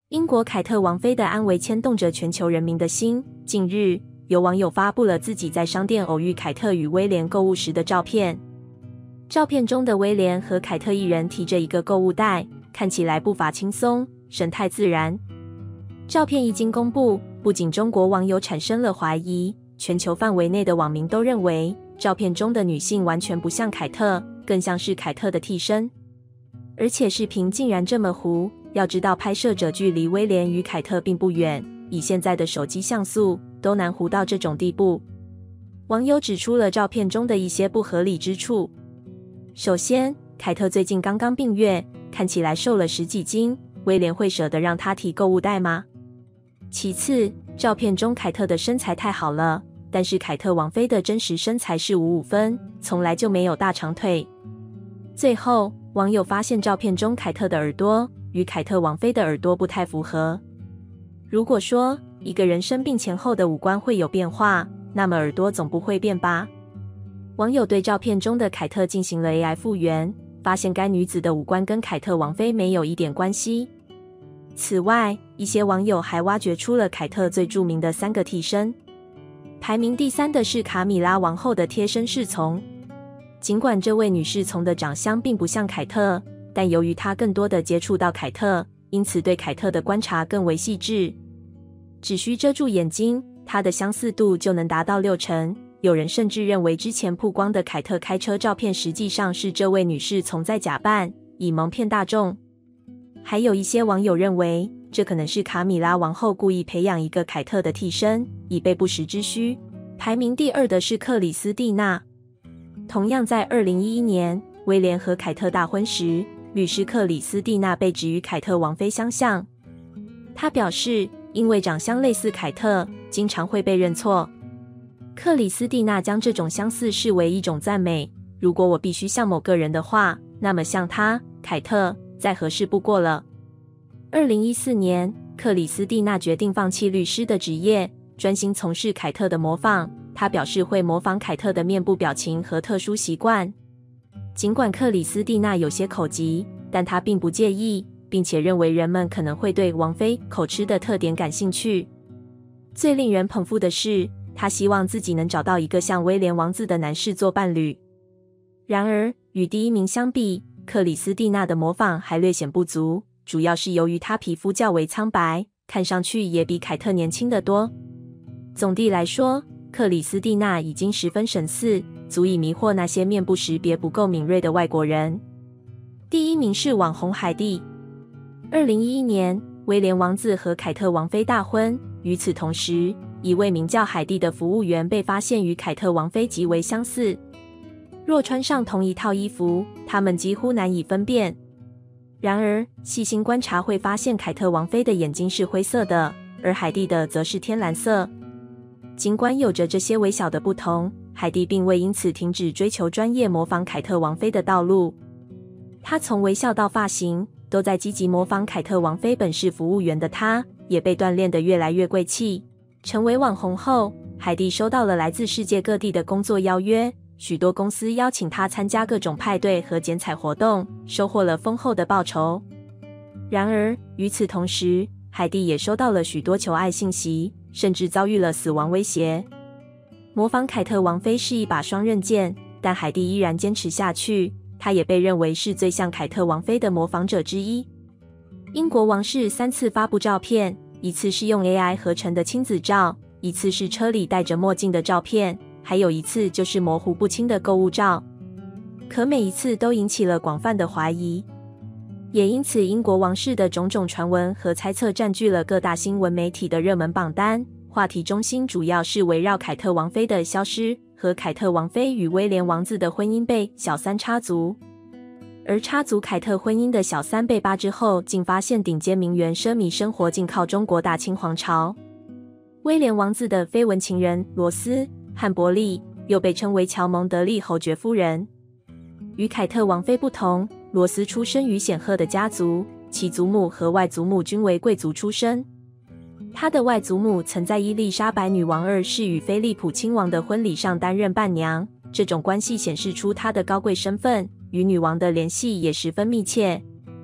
英国凯特王妃的安危牵动着全球人民的心。近日，有网友发布了自己在商店偶遇凯特与威廉购物时的照片。照片中的威廉和凯特一人提着一个购物袋，看起来步伐轻松，神态自然。照片一经公布，不仅中国网友产生了怀疑，全球范围内的网民都认为照片中的女性完全不像凯特，更像是凯特的替身。而且视频竟然这么糊，要知道拍摄者距离威廉与凯特并不远，以现在的手机像素都难糊到这种地步。网友指出了照片中的一些不合理之处。首先，凯特最近刚刚病月，看起来瘦了10几斤，威廉会舍得让她提购物袋吗？其次，照片中凯特的身材太好了，但是凯特王妃的真实身材是5-5分，从来就没有大长腿。最后，网友发现照片中凯特的耳朵与凯特王妃的耳朵不太符合。如果说一个人生病前后的五官会有变化，那么耳朵总不会变吧？网友对照片中的凯特进行了 AI 复原，发现该女子的五官跟凯特王妃没有一点关系。此外，一些网友还挖掘出了凯特最著名的3个替身。排名第3的是卡米拉王后的贴身侍从。尽管这位女侍从的长相并不像凯特，但由于她更多的接触到凯特，因此对凯特的观察更为细致。只需遮住眼睛，她的相似度就能达到6成。有人甚至认为之前曝光的凯特开车照片实际上是这位女侍从在假扮，以蒙骗大众。还有一些网友认为，这可能是卡米拉王后故意培养一个凯特的替身，以备不时之需。排名第2的是克里斯蒂娜。同样在2011年，威廉和凯特大婚时，律师克里斯蒂娜被指与凯特王妃相像。她表示，因为长相类似凯特，经常会被认错。克里斯蒂娜将这种相似视为一种赞美，如果我必须像某个人的话，那么像她，凯特，再合适不过了。2014年，克里斯蒂娜决定放弃律师的职业，专心从事凯特的模仿。她表示会模仿凯特的面部表情和特殊习惯。尽管克里斯蒂娜有些口疾，但她并不介意，并且认为人们可能会对王妃口吃的特点感兴趣。最令人捧腹的是，她希望自己能找到一个像威廉王子的男士做伴侣。然而，与第1名相比，克里斯蒂娜的模仿还略显不足，主要是由于她皮肤较为苍白，看上去也比凯特年轻得多。总的来说，克里斯蒂娜已经十分神似，足以迷惑那些面部识别不够敏锐的外国人。第1名是网红海蒂。2011年，威廉王子和凯特王妃大婚，与此同时，一位名叫海蒂的服务员被发现与凯特王妃极为相似。若穿上同一套衣服，他们几乎难以分辨。然而，细心观察会发现凯特王妃的眼睛是灰色的，而海蒂的则是天蓝色。尽管有着这些微小的不同，海蒂并未因此停止追求专业模仿凯特王妃的道路。她从微笑到发型，都在积极模仿凯特王妃本是服务员的她，也被锻炼得越来越贵气。成为网红后，海蒂收到了来自世界各地的工作邀约，许多公司邀请她参加各种派对和剪彩活动，收获了丰厚的报酬。然而，与此同时，海蒂也收到了许多求爱信息，甚至遭遇了死亡威胁。模仿凯特王妃是一把双刃剑，但海蒂依然坚持下去，她也被认为是最像凯特王妃的模仿者之一。英国王室3次发布照片，一次是用 AI 合成的亲子照，一次是车里戴着墨镜的照片，还有一次就是模糊不清的购物照。可每一次都引起了广泛的怀疑。也因此，英国王室的种种传闻和猜测占据了各大新闻媒体的热门榜单，话题中心主要是围绕凯特王妃的消失和凯特王妃与威廉王子的婚姻被小三插足。而插足凯特婚姻的小三被扒之后，竟发现顶尖名媛奢靡生活尽靠中国大清皇朝。威廉王子的绯闻情人罗斯·汉伯利，又被称为乔蒙德利侯爵夫人。与凯特王妃不同，罗斯出身于显赫的家族，其祖母和外祖母均为贵族出身。他的外祖母曾在伊丽莎白女王2世与菲利普亲王的婚礼上担任伴娘，这种关系显示出他的高贵身份，与女王的联系也十分密切。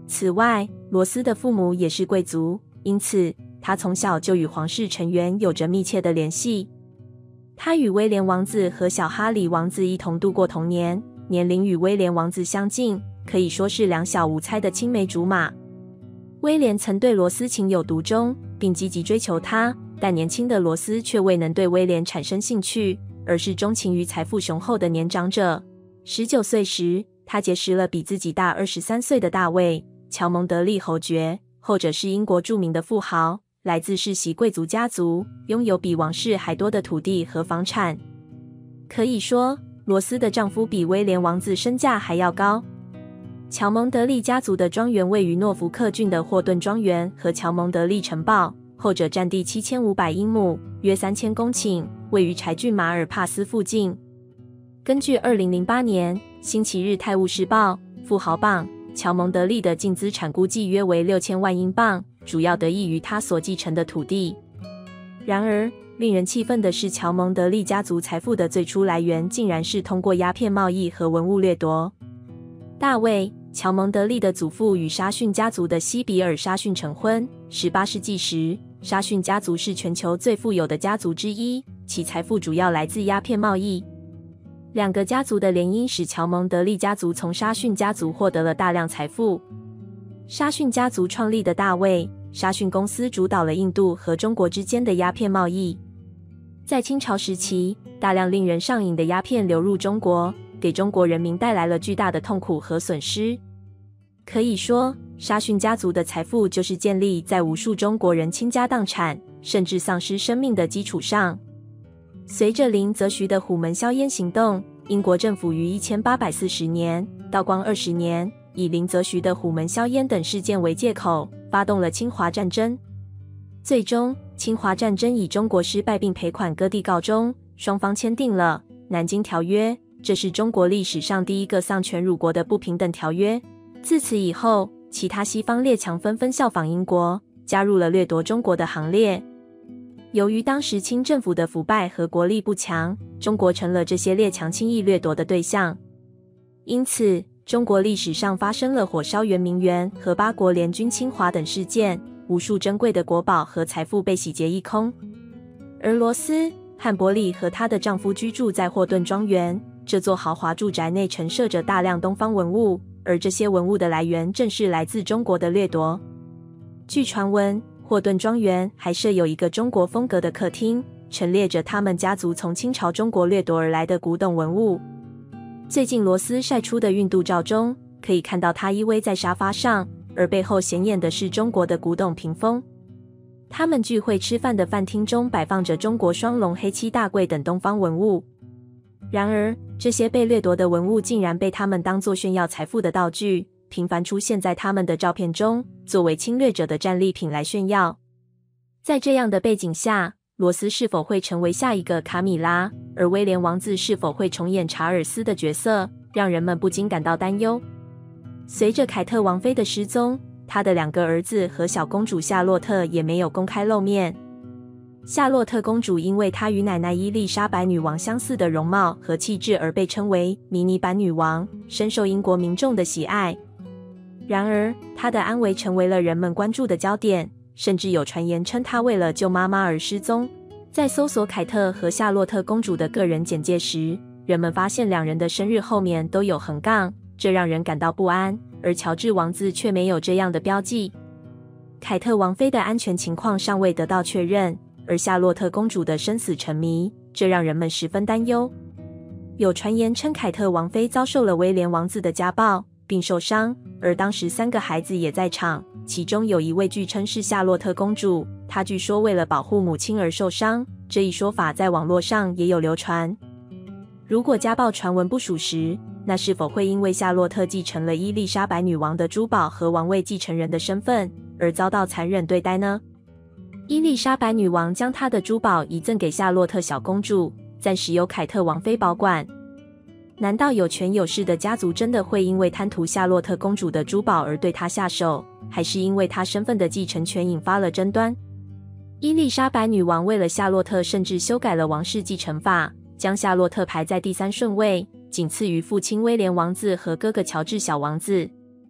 此外，罗斯的父母也是贵族，因此他从小就与皇室成员有着密切的联系。他与威廉王子和小哈里王子一同度过童年，年龄与威廉王子相近，可以说是两小无猜的青梅竹马。威廉曾对罗斯情有独钟，并积极追求她，但年轻的罗斯却未能对威廉产生兴趣，而是钟情于财富雄厚的年长者。19岁时，他结识了比自己大23岁的大卫·乔蒙德利侯爵，后者是英国著名的富豪，来自世袭贵族家族，拥有比王室还多的土地和房产。可以说，罗斯的丈夫比威廉王子身价还要高。乔蒙德利家族的庄园位于诺福克郡的霍顿庄园和乔蒙德利城堡，后者占地7500英亩，约3000公顷，位于柴郡马尔帕斯附近。根据2008年星期日泰晤士报富豪榜，乔蒙德利的净资产估计约为6000万英镑，主要得益于他所继承的土地。然而，令人气愤的是，乔蒙德利家族财富的最初来源竟然是通过鸦片贸易和文物掠夺。大卫·乔蒙德利的祖父与沙逊家族的西比尔·沙逊成婚。18世纪时，沙逊家族是全球最富有的家族之一，其财富主要来自鸦片贸易。两个家族的联姻使乔蒙德利家族从沙逊家族获得了大量财富。沙逊家族创立的大卫·沙逊公司主导了印度和中国之间的鸦片贸易。在清朝时期，大量令人上瘾的鸦片流入中国，给中国人民带来了巨大的痛苦和损失。可以说，沙逊家族的财富就是建立在无数中国人倾家荡产，甚至丧失生命的基础上。随着林则徐的虎门销烟行动，英国政府于1840年道光20年，以林则徐的虎门销烟等事件为借口，发动了侵华战争。最终，侵华战争以中国失败并赔款割地告终，双方签订了《南京条约》，这是中国历史上第一个丧权辱国的不平等条约。自此以后，其他西方列强纷纷效仿英国，加入了掠夺中国的行列。由于当时清政府的腐败和国力不强，中国成了这些列强轻易掠夺的对象。因此，中国历史上发生了火烧圆明园和八国联军侵华等事件，无数珍贵的国宝和财富被洗劫一空。而罗斯·汉伯里和她的丈夫居住在霍顿庄园，这座豪华住宅内陈设着大量东方文物，而这些文物的来源正是来自中国的掠夺。据传闻，霍顿庄园还设有一个中国风格的客厅，陈列着他们家族从清朝中国掠夺而来的古董文物。最近罗斯晒出的孕肚照中，可以看到她依偎在沙发上，而背后显眼的是中国的古董屏风。他们聚会吃饭的饭厅中摆放着中国双龙、黑漆大柜等东方文物。然而，这些被掠夺的文物竟然被他们当作炫耀财富的道具，频繁出现在他们的照片中，作为侵略者的战利品来炫耀。在这样的背景下，罗斯是否会成为下一个卡米拉，而威廉王子是否会重演查尔斯的角色，让人们不禁感到担忧。随着凯特王妃的失踪，他的2个儿子和小公主夏洛特也没有公开露面。夏洛特公主因为她与奶奶伊丽莎白女王相似的容貌和气质而被称为迷你版女王，深受英国民众的喜爱。然而，她的安危成为了人们关注的焦点，甚至有传言称她为了救妈妈而失踪。在搜索凯特和夏洛特公主的个人简介时，人们发现2人的生日后面都有横杠，这让人感到不安，而乔治王子却没有这样的标记。凯特王妃的安全情况尚未得到确认，而夏洛特公主的生死成谜，这让人们十分担忧。有传言称凯特王妃遭受了威廉王子的家暴并受伤，而当时3个孩子也在场，其中有一位据称是夏洛特公主，她据说为了保护母亲而受伤，这一说法在网络上也有流传。如果家暴传闻不属实，那是否会因为夏洛特继承了伊丽莎白女王的珠宝和王位继承人的身份，而遭到残忍对待呢？伊丽莎白女王将她的珠宝遗赠给夏洛特小公主，暂时由凯特王妃保管。难道有权有势的家族真的会因为贪图夏洛特公主的珠宝而对她下手，还是因为她身份的继承权引发了争端？伊丽莎白女王为了夏洛特甚至修改了王室继承法，将夏洛特排在第3顺位，仅次于父亲威廉王子和哥哥乔治小王子。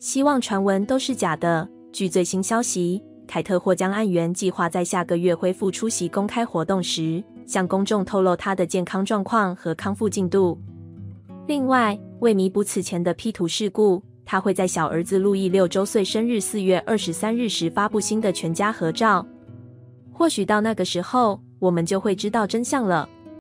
希望传闻都是假的。据最新消息，凯特或将按原计划在下个月恢复出席公开活动时，向公众透露他的健康状况和康复进度。另外，为弥补此前的 P 图事故，他会在小儿子路易6周岁生日4月23日时发布新的全家合照。或许到那个时候，我们就会知道真相了。